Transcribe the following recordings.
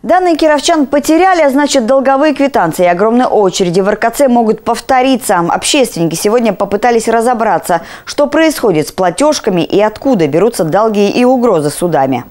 Данные кировчан потеряли, а значит, долговые квитанции и огромные очереди в РКЦ могут повториться. Общественники сегодня попытались разобраться, что происходит с платежками и откуда берутся долги и угрозы судами.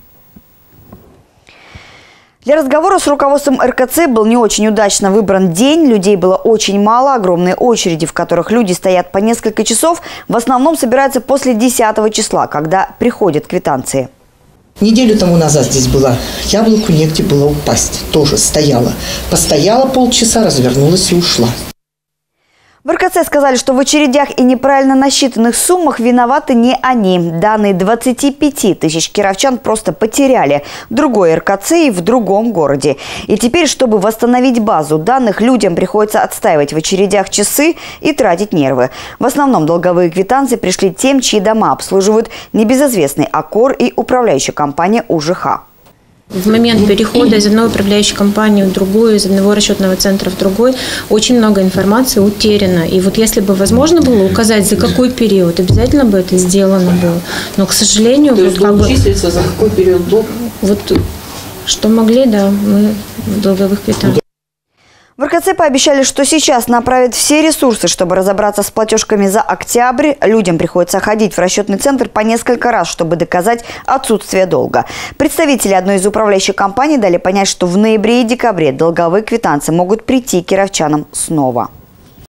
Для разговора с руководством РКЦ был не очень удачно выбран день. Людей было очень мало. Огромные очереди, в которых люди стоят по несколько часов, в основном собираются после 10 числа, когда приходят квитанции. Неделю тому назад здесь была. Яблоку негде было упасть. Тоже стояла. Постояла полчаса, развернулась и ушла. В РКЦ сказали, что в очередях и неправильно насчитанных суммах виноваты не они. Данные 25 тысяч кировчан просто потеряли в другой РКЦ и в другом городе. И теперь, чтобы восстановить базу данных, людям приходится отстаивать в очередях часы и тратить нервы. В основном долговые квитанции пришли тем, чьи дома обслуживают небезызвестный Аккор и управляющая компания УЖХ. В момент перехода из одной управляющей компании в другую, из одного расчетного центра в другой, очень много информации утеряно. И вот если бы возможно было указать, за какой период, обязательно бы это сделано было. Но, к сожалению... То есть вот числится за какой период долг? Вот что могли, да, мы в долговых квитанциях. В РКЦ пообещали, что сейчас направят все ресурсы, чтобы разобраться с платежками за октябрь. Людям приходится ходить в расчетный центр по несколько раз, чтобы доказать отсутствие долга. Представители одной из управляющих компаний дали понять, что в ноябре и декабре долговые квитанции могут прийти кировчанам снова.